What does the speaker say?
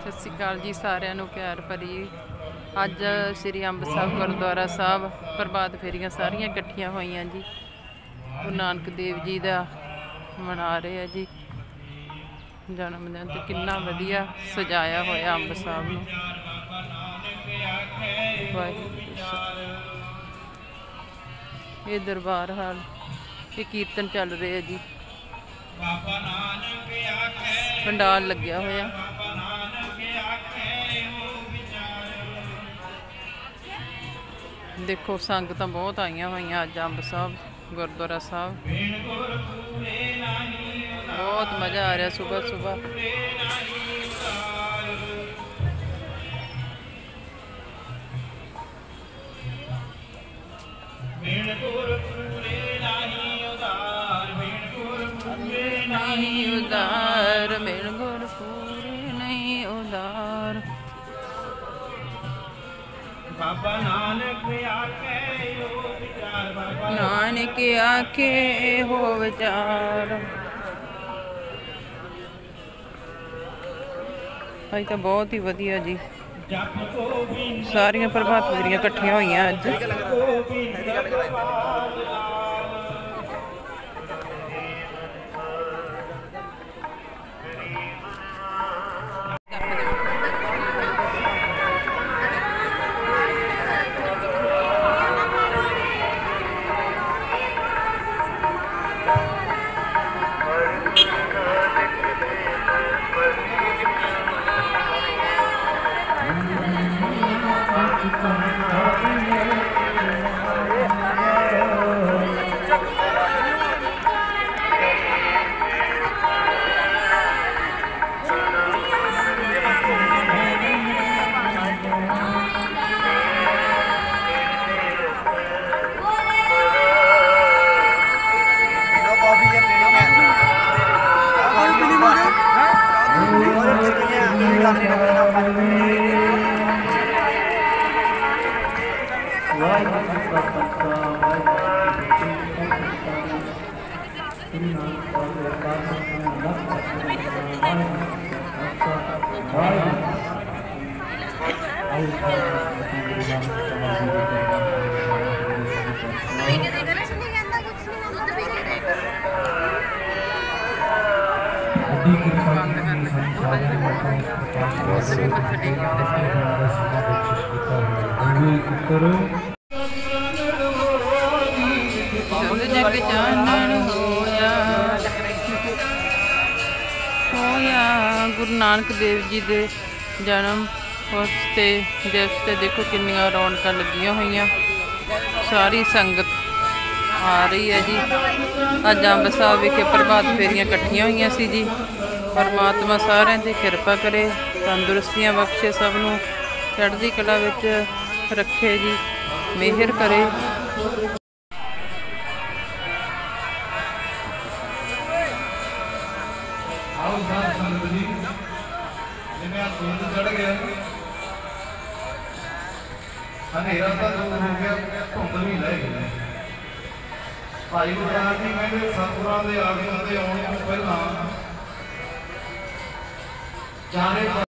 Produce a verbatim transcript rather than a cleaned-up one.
सत श्री अकाल जी सारिਆਂ ਨੂੰ प्यार भरी। ਅੱਜ श्री अंब साहब गुरुद्वारा साहब प्रभात फेरियां सारियां इकट्ठियां होईयां जी। गुरु नानक देव जी का मना रहे हैं जी जन्मदिन। तो कितना वधिया सजाया होया अंब साहब नूं। ये दरबार हाल ये कीर्तन चल रहे है जी। पंडाल लग्या होया। देखो संगत बहुत आईयां होईयां अज अंब साहब गुरुद्वारा साहब। बहुत मज़ा आ रहा सुबह सुबह। नहीं उदार मेरे गुर पूरे नहीं उदार। बाबा नानक आखे हो विचार। नानक आखे हो विचार। अज तो बहुत ही वधिया जी। सारियां प्रभात फेरियां इकट्ठियां होईयां अज। गुरु नानक देव जी के जन्म उस दिवस से देखो किन्नियां रौनक लगियां हुई। सारी संगत आ रही है जी। अज अंब साहब विखे प्रभात फेरियां इकट्ठियां हुई सी जी। परमात्मा सारिਆਂ ਦੀ किरपा करे तंदुरुस्तियां बख्शे सबनों चढ़दी कला विच रखे जी मेहर करे। अंधेरा तो दूर हो गया धुंध भी लह गई। भाई गुरदास जी कहते सतगुरां दे आगमन दे आउण तो पहलां चारे